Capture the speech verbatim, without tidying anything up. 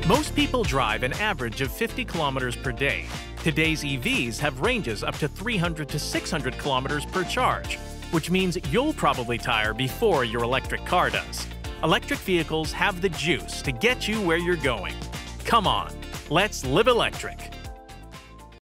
Most people drive an average of fifty kilometers per day. Today's E Vs have ranges up to three hundred to six hundred kilometers per charge, which means you'll probably tire before your electric car does. Electric vehicles have the juice to get you where you're going. Come on, let's live electric.